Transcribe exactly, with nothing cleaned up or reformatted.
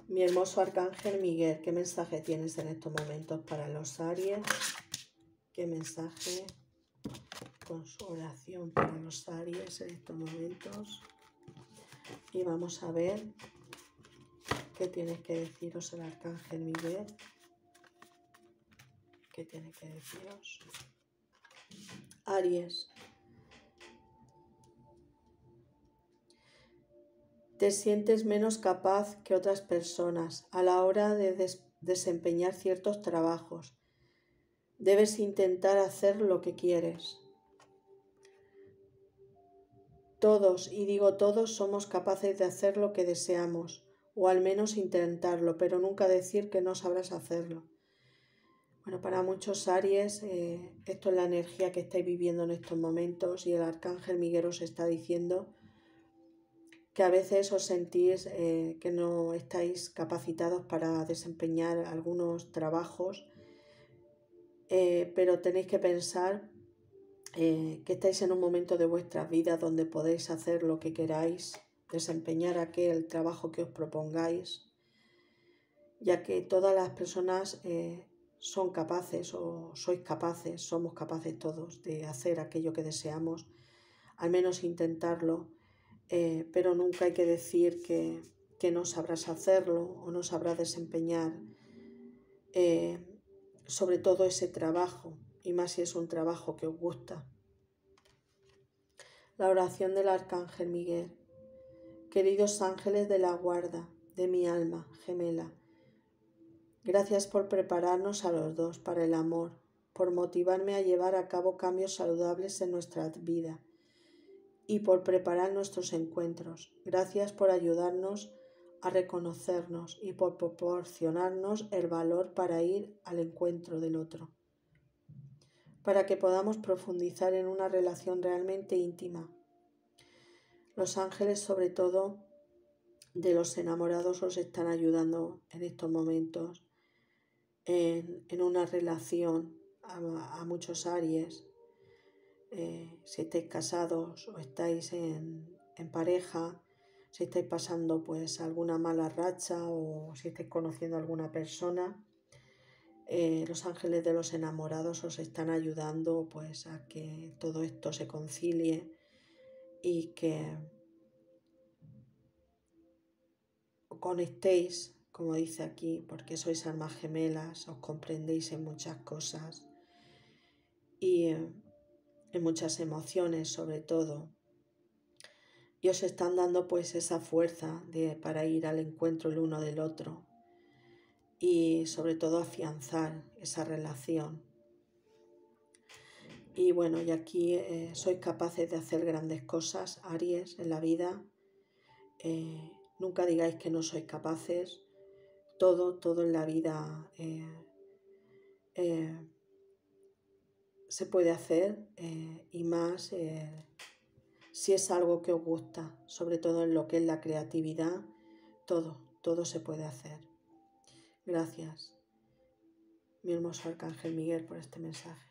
Mi hermoso Arcángel Miguel, ¿qué mensaje tienes en estos momentos para los Aries? ¿Qué mensaje con su oración para los Aries en estos momentos? Y vamos a ver qué tiene que deciros el Arcángel Miguel. ¿Qué tiene que deciros? Aries. Te sientes menos capaz que otras personas a la hora de des- desempeñar ciertos trabajos. Debes intentar hacer lo que quieres. Todos, y digo todos, somos capaces de hacer lo que deseamos, o al menos intentarlo, pero nunca decir que no sabrás hacerlo. Bueno, para muchos Aries, eh, esto es la energía que estáis viviendo en estos momentos y el Arcángel Miguel os está diciendo que a veces os sentís eh, que no estáis capacitados para desempeñar algunos trabajos, eh, pero tenéis que pensar eh, que estáis en un momento de vuestras vidas donde podéis hacer lo que queráis, desempeñar aquel trabajo que os propongáis, ya que todas las personas eh, son capaces o sois capaces, somos capaces todos de hacer aquello que deseamos, al menos intentarlo. Eh, pero nunca hay que decir que, que no sabrás hacerlo o no sabrás desempeñar eh, sobre todo ese trabajo, y más si es un trabajo que os gusta. La oración del Arcángel Miguel. Queridos ángeles de la guarda de mi alma gemela, gracias por prepararnos a los dos para el amor, por motivarme a llevar a cabo cambios saludables en nuestra vida y por preparar nuestros encuentros. Gracias por ayudarnos a reconocernos y por proporcionarnos el valor para ir al encuentro del otro, para que podamos profundizar en una relación realmente íntima. Los ángeles, sobre todo de los enamorados, os están ayudando en estos momentos en, en una relación a, a muchos Aries. Eh, si estáis casados o estáis en, en pareja, si estáis pasando pues alguna mala racha o si estáis conociendo a alguna persona, eh, los ángeles de los enamorados os están ayudando pues a que todo esto se concilie y que conectéis, como dice aquí, porque sois almas gemelas, os comprendéis en muchas cosas y eh, en muchas emociones sobre todo, y os están dando pues esa fuerza de, para ir al encuentro el uno del otro y sobre todo afianzar esa relación. Y bueno, y aquí eh, sois capaces de hacer grandes cosas, Aries, en la vida. Eh, nunca digáis que no sois capaces. Todo, todo en la vida eh, eh, se puede hacer eh, y más eh, si es algo que os gusta, sobre todo en lo que es la creatividad, todo, todo se puede hacer. Gracias, mi hermoso Arcángel Miguel, por este mensaje.